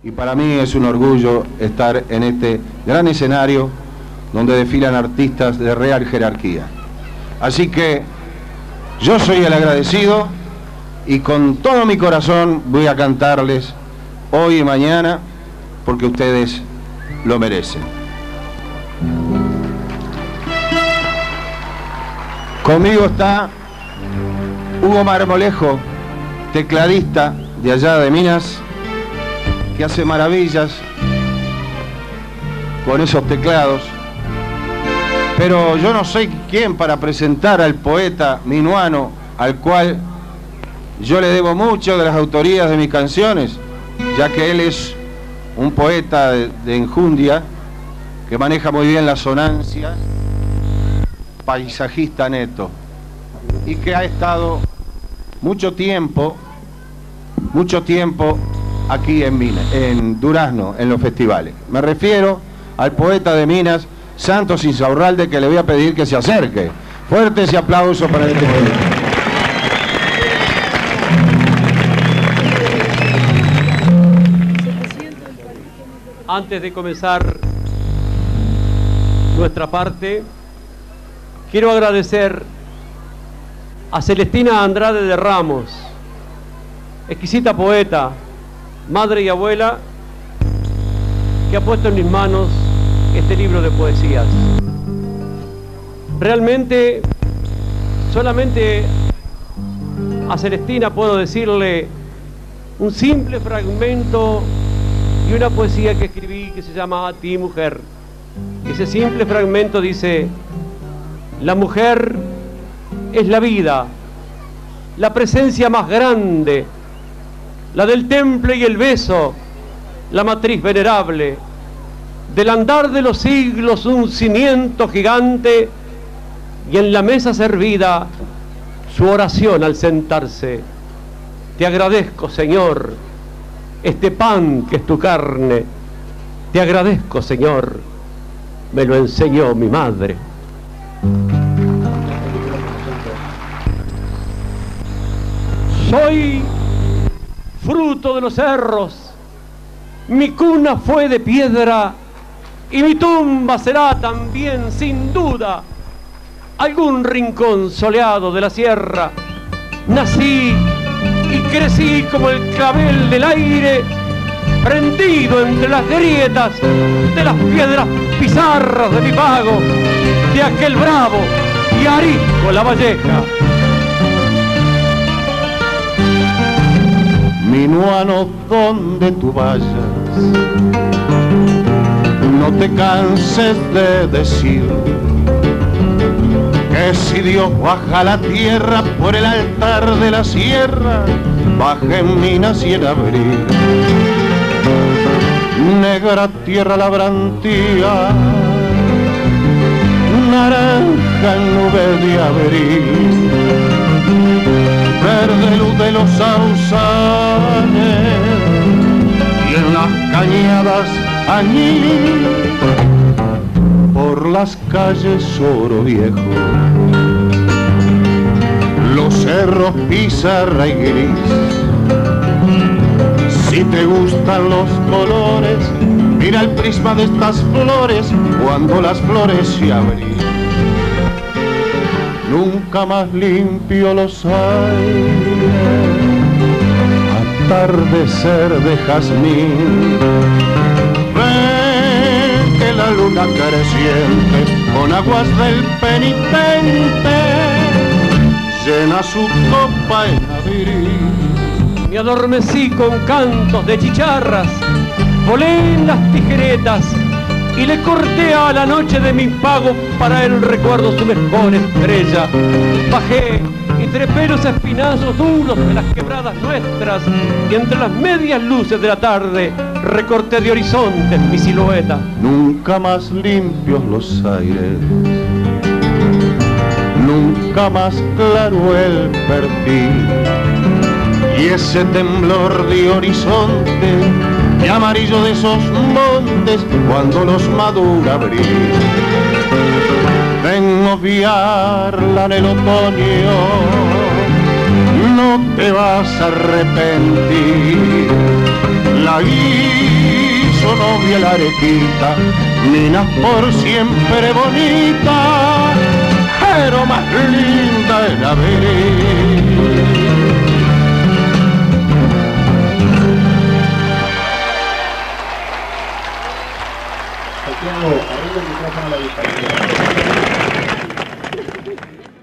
Y para mí es un orgullo estar en este gran escenario donde desfilan artistas de real jerarquía. Así que yo soy el agradecido y con todo mi corazón voy a cantarles hoy y mañana porque ustedes lo merecen. Conmigo está Hugo Marmolejo, tecladista de allá de Minas, que hace maravillas con esos teclados. Pero yo no soy quien para presentar al poeta minuano, al cual yo le debo mucho de las autorías de mis canciones, ya que él es un poeta de enjundia, que maneja muy bien la sonancia, paisajista neto, y que ha estado mucho tiempo aquí en Durazno, en los festivales. Me refiero al poeta de Minas, Santos Insaurralde, que le voy a pedir que se acerque. Fuerte ese aplauso para este poeta. Antes de comenzar nuestra parte, quiero agradecer a Celestina Andrade de Ramos, exquisita poeta, madre y abuela, que ha puesto en mis manos este libro de poesías. Realmente, solamente a Celestina puedo decirle un simple fragmento y una poesía que escribí que se llama A ti, mujer. Ese simple fragmento dice: la mujer es la vida, la presencia más grande, la del temple y el beso, la matriz venerable, del andar de los siglos un cimiento gigante, y en la mesa servida su oración al sentarse. Te agradezco, Señor, este pan que es tu carne. Te agradezco, Señor, me lo enseñó mi madre. Soy fruto de los cerros, mi cuna fue de piedra y mi tumba será también, sin duda, algún rincón soleado de la sierra. Nací y crecí como el clavel del aire, prendido entre las grietas de las piedras pizarras de mi pago, de aquel bravo y arisco Lavalleja. Minuano, donde tú vayas, no te canses de decir que si Dios baja la tierra por el altar de la sierra, baja en Minas y en abril. Negra tierra labrantía, naranja nube de abril, verde luz de los sausanes y en las cañadas añil, por las calles Oro Viejo, los cerros pizarra y gris. Si te gustan los colores, mira el prisma de estas flores cuando las flores se abren. Nunca más limpio los aires, atardecer de jazmín. Ve que la luna creciente con aguas del penitente llena su copa en abril. Me adormecí con cantos de chicharras, volé en las tijeretas y le corté a la noche de mi pago para el recuerdo su mejor estrella. Bajé y trepé los espinazos duros de las quebradas nuestras y entre las medias luces de la tarde recorté de horizontes mi silueta. Nunca más limpios los aires, nunca más claro el perfil, y ese temblor de horizonte, de amarillo de esos montes, cuando los madura abril. Vengo viarla en el otoño, no te vas a arrepentir. La hizo novia la Arequita, minas por siempre bonita, pero más linda es la ver. Santiago, arriba el micrófono a la distancia.